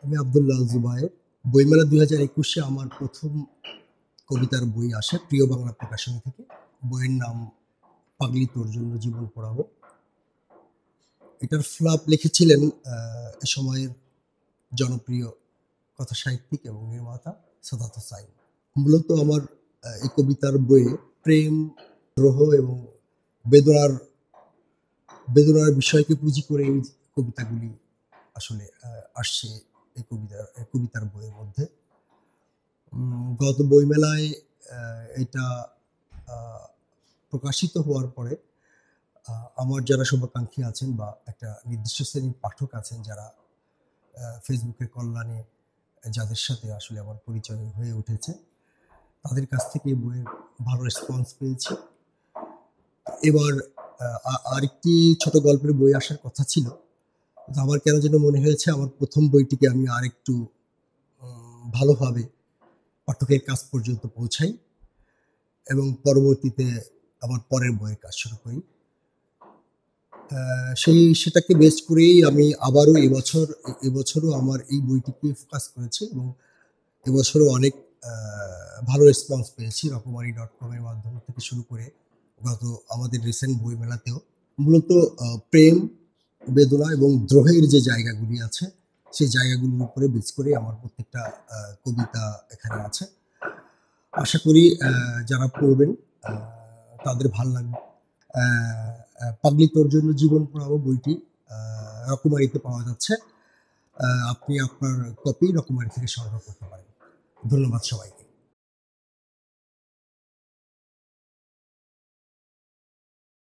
আমি আব্দুল্লাহ জুবায়ের। বইমেলা ২০২১-এ আমার প্রথম কবিতার বই আসে প্রিয় বাংলা প্রকাশনী থেকে। বইয়ের নাম পাগলি তোর জন্য জীবন পোড়াবো। এটার ফ্লাপ লিখেছিলেন এ সময়ের জনপ্রিয় কথা সাহিত্যিক এবং নির্মাতা সাদাত হোসাইন। মূলত আমার এই কবিতার বইয়ে প্রেম, দ্রোহ এবং বেদনার বেদনার বিষয়কে পুঁজি করে এই কবিতাগুলি আসলে আসছে এই কবিতার বইয়ের মধ্যে। গত বইমেলায় এটা প্রকাশিত হওয়ার পরে আমার যারা শুভাকাঙ্ক্ষী আছেন বা একটা নির্দিষ্ট শ্রেণীর পাঠক আছেন যারা ফেসবুকের কল্যাণে যাদের সাথে আসলে আমার পরিচয় হয়ে উঠেছে, তাদের কাছ থেকে এই বইয়ের ভালো রেসপন্স পেয়েছি। এবার আরেকটি ছোট গল্পের বই আসার কথা ছিল, আমার কেন যেন মনে হয়েছে আমার প্রথম বইটিকে আমি আরেকটু ভালোভাবে পাঠকের কাছ পর্যন্ত পৌঁছাই এবং পরবর্তীতে আমার পরের বইয়ের কাজ শুরু করি। সেটাকে বেস করেই আমি আবারও এবছরও আমার এই বইটিকে ফোকাস করেছি এবং এবছরও অনেক ভালো রেসপন্স পেয়েছি রকমারি.com এর মাধ্যম থেকে শুরু করে গত আমাদের রিসেন্ট বই মেলাতেও। মূলত প্রেম, বেদনা এবং দ্রোহের যে জায়গাগুলি আছে সেই জায়গাগুলির উপরে বেস করে আমার প্রত্যেকটা কবিতা এখানে আছে। আশা করি যারা পড়বেন তাদের ভাল লাগবে। পাগলি তোর জন্য জীবন পোড়াবো বইটি রকমারিতে পাওয়া যাচ্ছে। আপনি আপনার কপি রকমারি থেকে সংগ্রহ করতে পারেন। ধন্যবাদ সবাইকে।